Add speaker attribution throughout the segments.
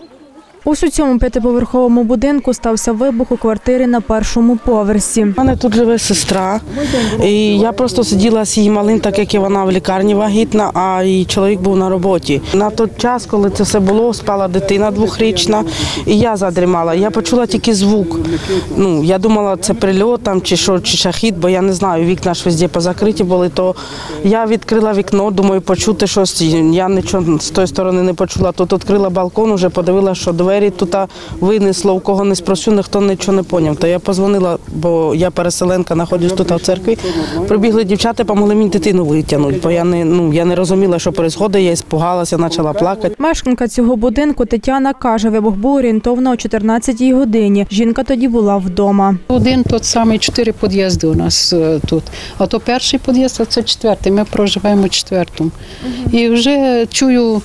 Speaker 1: Ось у цьому п'ятиповерховому будинку стався вибух у квартирі на першому поверсі.
Speaker 2: У мене тут живе сестра, і я просто сиділа з її малим, так як і вона в лікарні вагітна, а її чоловік був на роботі. На той час, коли це все було, спала дитина 2-річна, і я задрімала. Я почула тільки звук. Я думала, це прильот там, чи шахід, бо я не знаю, вікна ж везде позакриті були. То я відкрила вікно, думаю, почути щось. Я нічого з тої сторони не почула. Тут відкрила балкон, вже подивилася, що двері тут винесло, у кого не спросив, ніхто нічого не зрозумів. То я подзвонила, бо я переселенка, знаходжусь тут в церкві. Прибігли дівчата, допомогли мені дитину витягнути, бо я не розуміла, що відбувається, я спугалася, почала плакати.
Speaker 1: Мешканка цього будинку Тетяна каже, вибух був орієнтовно о 14-й годині. Жінка тоді була вдома.
Speaker 3: Один тот самий, 4 під'їзди у нас тут. А то перший під'їзд, а це 4-й. Ми проживаємо в 4-му. І вже чую,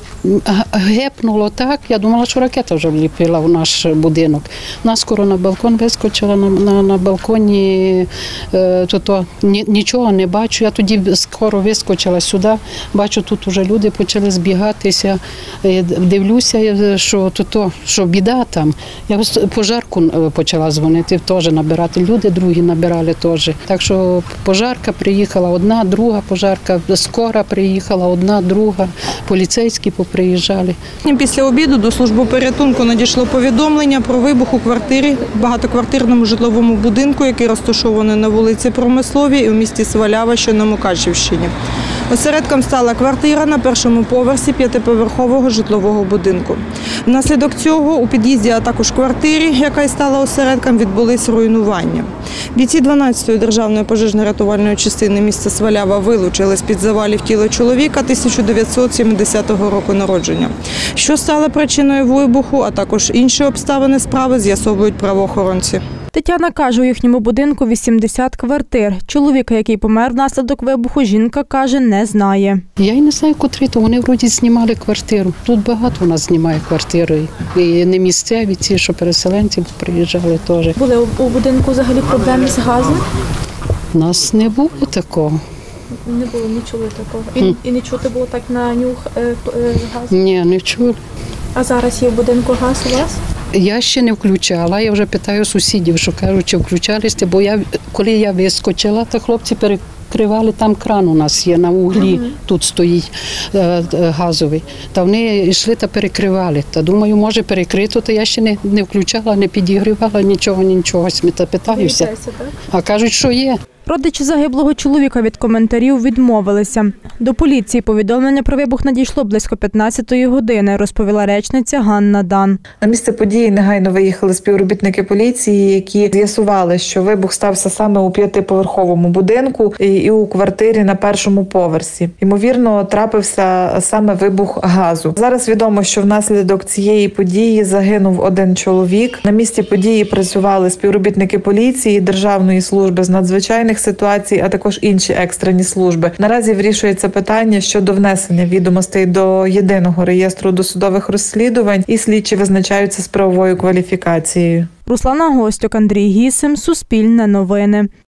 Speaker 3: гепнуло так, я думала, що ракета вже вліпила в наш будинок. Наскоро на балкон вискочила, на балконі нічого не бачу. Я тоді скоро вискочила сюди, бачу, тут вже люди почали збігатися. Дивлюся, що біда там. Я пожарку почала дзвонити, теж набирати. Люди другі набирали теж. Так що пожарка приїхала одна, друга пожарка, скора приїхала одна, друга, поліцейські поприїжджали.
Speaker 4: Після обіду до служби порятунку надійшло повідомлення про вибух у квартирі, багатоквартирному житловому будинку, який розташований на вулиці Промисловій і у місті Свалява, що на Мукачівщині. Осередком стала квартира на першому поверсі п'ятиповерхового житлового будинку. Внаслідок цього у під'їзді, а також квартирі, яка й стала осередком, відбулись руйнування. Бійці 12-ї державної пожежно-рятувальної частини міста Свалява вилучили з-під завалів тіло чоловіка 1970 року народження. Що стало причиною вибуху, а також інші обставини справи з'ясовують правоохоронці.
Speaker 1: Тетяна каже, у їхньому будинку 80 квартир. Чоловіка, який помер внаслідок вибуху, жінка каже, не знає.
Speaker 3: Я й не знаю, котрі, то вони вроді знімали квартиру. Тут багато у нас знімає квартири. І не місцеві ті, що переселенці приїжджали теж.
Speaker 1: Були у будинку взагалі проблеми з газом?
Speaker 3: У нас не було такого.
Speaker 1: Не було, не чули такого. І не чути було так на нюх газу?
Speaker 3: Ні, не чули.
Speaker 1: А зараз є в будинку газ у вас?
Speaker 3: Я ще не включала, я вже питаю сусідів, що кажуть, чи включалися, бо коли я вискочила, то хлопці перекривали, там кран у нас є на углі, тут стоїть газовий. Та вони йшли та перекривали. Та думаю, може перекрито, то я ще не включала, не підігрівала, нічого. Та питаюся. А кажуть, що є.
Speaker 1: Родичі загиблого чоловіка від коментарів відмовилися. До поліції повідомлення про вибух надійшло близько 15-ї години, розповіла речниця Ганна Дан.
Speaker 5: На місце події негайно виїхали співробітники поліції, які з'ясували, що вибух стався саме у п'ятиповерховому будинку і у квартирі на першому поверсі. Ймовірно, трапився саме вибух газу. Зараз відомо, що внаслідок цієї події загинув один чоловік. На місці події працювали співробітники поліції, Державної служби з надзвичайних ситуацій, а також інші екстрені служби. Наразі вирішується питання щодо внесення відомостей до єдиного реєстру досудових розслідувань, і слідчі визначаються з правовою кваліфікацією.
Speaker 1: Руслана Гостюк, Андрій Гісим, Суспільне новини.